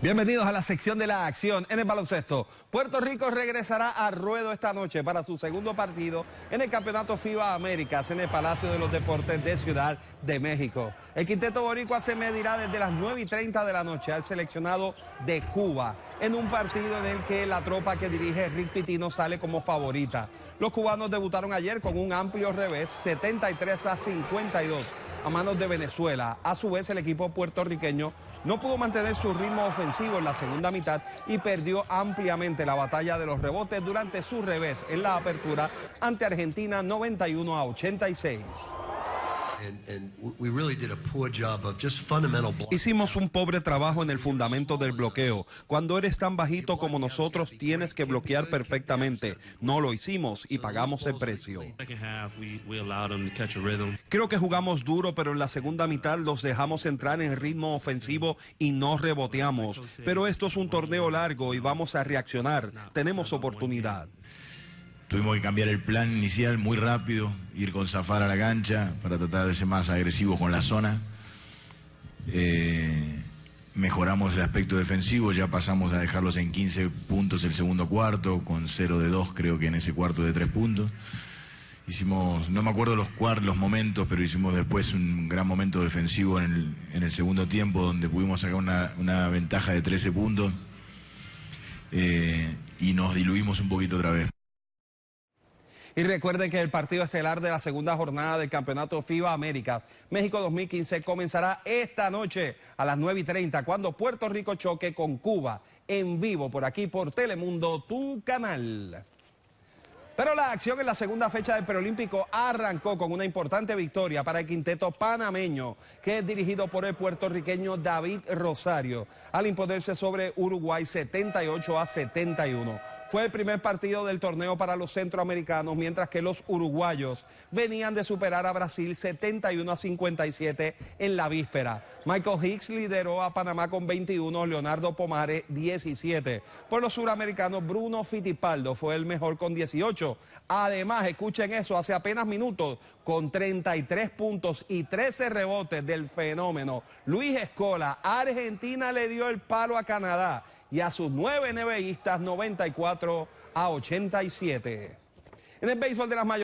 Bienvenidos a la sección de la acción en el baloncesto. Puerto Rico regresará a ruedo esta noche para su segundo partido en el Campeonato FIBA Américas en el Palacio de los Deportes de Ciudad de México. El quinteto boricua se medirá desde las 9:30 de la noche al seleccionado de Cuba en un partido en el que la tropa que dirige Rick Pitino sale como favorita. Los cubanos debutaron ayer con un amplio revés, 73-52. A manos de Venezuela. A su vez, el equipo puertorriqueño no pudo mantener su ritmo ofensivo en la segunda mitad y perdió ampliamente la batalla de los rebotes durante su revés en la apertura ante Argentina 91-86. Hicimos un pobre trabajo en el fundamento del bloqueo. Cuando eres tan bajito como nosotros, tienes que bloquear perfectamente. No lo hicimos y pagamos el precio. Creo que jugamos duro, pero en la segunda mitad los dejamos entrar en ritmo ofensivo y no reboteamos. Pero esto es un torneo largo y vamos a reaccionar. Tenemos oportunidad. Tuvimos que cambiar el plan inicial muy rápido, ir con Zafar a la cancha para tratar de ser más agresivos con la zona. Mejoramos el aspecto defensivo, ya pasamos a dejarlos en 15 puntos el segundo cuarto, con 0 de 2 creo que en ese cuarto de 3 puntos. Hicimos, no me acuerdo los momentos, pero hicimos después un gran momento defensivo en el segundo tiempo, donde pudimos sacar una ventaja de 13 puntos y nos diluimos un poquito otra vez. Y recuerden que el partido estelar de la segunda jornada del Campeonato FIBA Américas México 2015 comenzará esta noche a las 9:30 cuando Puerto Rico choque con Cuba en vivo por aquí por Telemundo, tu canal. Pero la acción en la segunda fecha del preolímpico arrancó con una importante victoria para el quinteto panameño, que es dirigido por el puertorriqueño David Rosario, al imponerse sobre Uruguay 78-71. Fue el primer partido del torneo para los centroamericanos, mientras que los uruguayos venían de superar a Brasil 71-57 en la víspera. Michael Hicks lideró a Panamá con 21, Leonardo Pomares 17. Por los suramericanos, Bruno Fittipaldo fue el mejor con 18. Además, escuchen eso, hace apenas minutos, con 33 puntos y 13 rebotes del fenómeno Luis Scola, Argentina le dio el palo a Canadá y a sus 9 NBAistas 94-87. En el béisbol de las mayores.